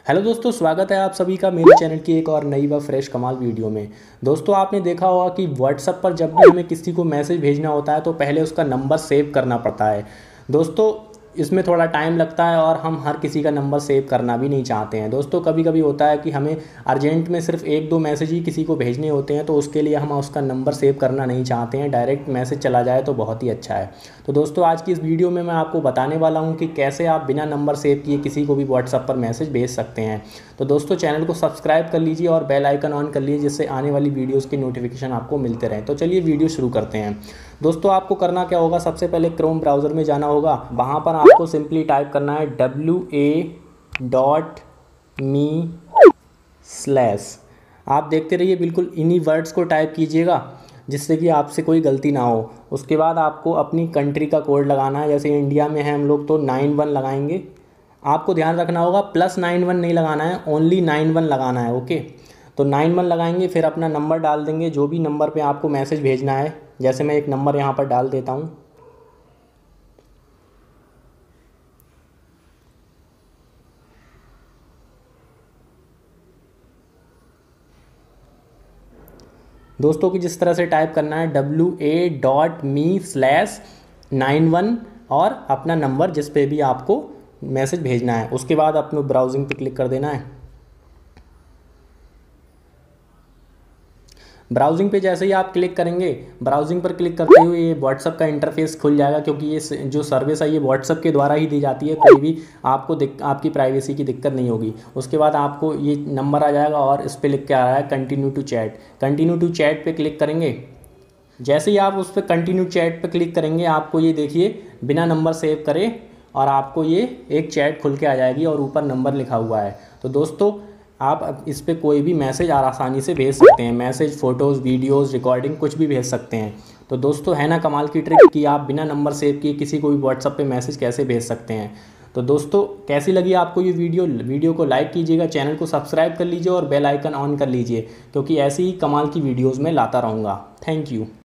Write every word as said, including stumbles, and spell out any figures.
Hello दोस्तों, स्वागत है आप सभी का मेरे चैनल की एक और नई व फ्रेश कमाल वीडियो में। दोस्तों, आपने देखा होगा कि व्हाट्सएप पर जब भी हमें किसी को मैसेज भेजना होता है तो पहले उसका नंबर सेव करना पड़ता है। दोस्तों, इसमें थोड़ा टाइम लगता है और हम हर किसी का नंबर सेव करना भी नहीं चाहते हैं। दोस्तों, कभी कभी होता है कि हमें अर्जेंट में सिर्फ एक दो मैसेज ही किसी को भेजने होते हैं, तो उसके लिए हम उसका नंबर सेव करना नहीं चाहते हैं। डायरेक्ट मैसेज चला जाए तो बहुत ही अच्छा है। तो दोस्तों, आज की इस वीडियो में मैं आपको बताने वाला हूं कि कैसे आप बिना नंबर सेव किए किसी को भी व्हाट्सएप पर मैसेज भेज सकते हैं। तो दोस्तों, चैनल को सब्सक्राइब कर लीजिए और बेल आइकन ऑन कर लीजिए, जिससे आने वाली वीडियोस की नोटिफिकेशन आपको मिलते रहें। तो चलिए वीडियो शुरू करते हैं। दोस्तों, आपको करना क्या होगा, सबसे पहले क्रोम ब्राउज़र में जाना होगा। वहाँ पर आपको सिंपली टाइप करना है W A dot me slash. आप देखते रहिए, बिल्कुल इन्हीं वर्ड्स को टाइप कीजिएगा जिससे कि आपसे कोई गलती ना हो। उसके बाद आपको अपनी कंट्री का कोड लगाना है। जैसे इंडिया में है हम लोग तो नाइन वन लगाएंगे। आपको ध्यान रखना होगा, प्लस नाइन वन नहीं लगाना है, ओनली नाइन वन लगाना है। ओके, तो नाइन वन लगाएंगे, फिर अपना नंबर डाल देंगे, जो भी नंबर पे आपको मैसेज भेजना है। जैसे मैं एक नंबर यहाँ पर डाल देता हूँ। दोस्तों की जिस तरह से टाइप करना है W A dot me slash nine one और अपना नंबर जिस पे भी आपको मैसेज भेजना है। उसके बाद अपने ब्राउजिंग पे क्लिक कर देना है। ब्राउजिंग पे जैसे ही आप क्लिक करेंगे, ब्राउजिंग पर क्लिक करते हुए ये व्हाट्सअप का इंटरफेस खुल जाएगा, क्योंकि ये जो सर्विस है ये व्हाट्सअप के द्वारा ही दी जाती है। कोई भी आपको दिक, आपकी प्राइवेसी की दिक्कत नहीं होगी। उसके बाद आपको ये नंबर आ जाएगा और इस पर लिख के आ रहा है continue to chat. Continue to chat पे क्लिक करेंगे। जैसे ही आप उस पर कंटिन्यू चैट पे क्लिक करेंगे, आपको ये देखिए बिना नंबर सेव करे और आपको ये एक चैट खुल के आ जाएगी और ऊपर नंबर लिखा हुआ है। तो दोस्तों, आप इस पर कोई भी मैसेज आसानी से भेज सकते हैं। मैसेज, फ़ोटोज़, वीडियोज़, रिकॉर्डिंग कुछ भी भेज सकते हैं। तो दोस्तों, है ना कमाल की ट्रिक कि आप बिना नंबर सेव किए किसी को भी व्हाट्सएप पे मैसेज कैसे भेज सकते हैं। तो दोस्तों, कैसी लगी आपको ये वीडियो वीडियो को लाइक कीजिएगा, चैनल को सब्सक्राइब कर लीजिए और बेल आइकन ऑन कर लीजिए, क्योंकि ऐसी ही कमाल की वीडियोज़ में लाता रहूँगा। Thank you.